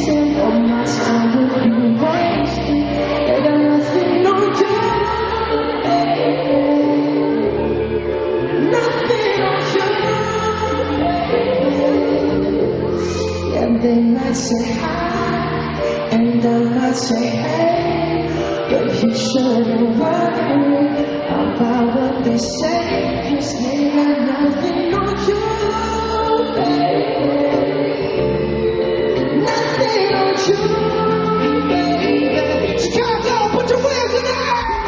wasting all my time with you, wasting. I got nothing on you, nothing on you. And they might say hi, and I might say hey, but you shouldn't worry about what they say, 'cause they got nothing on you, baby. Nothing on you, baby. Chicago, put your hands in the air.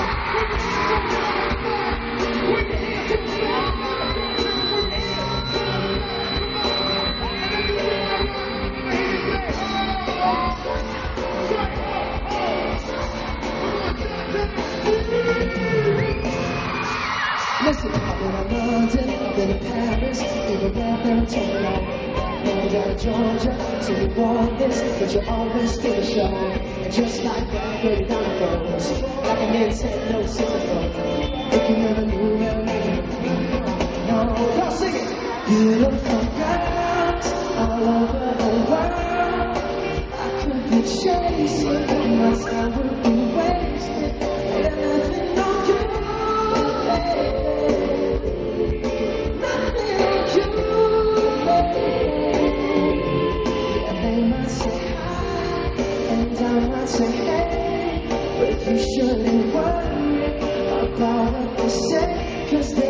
Listen, I've been in London, I've been in Paris, even down to Georgia, so you want this, but you always still a show. And just like that, baby, down the goes, like an Nintendo signal. If you never knew where no, y'all sing it. Beautiful girls all over the world. I could be chasing, but my time would be wasted. And nothing on you, baby. Nothing on you, baby. And I might say hey, but you shouldn't worry about what they say, 'cause they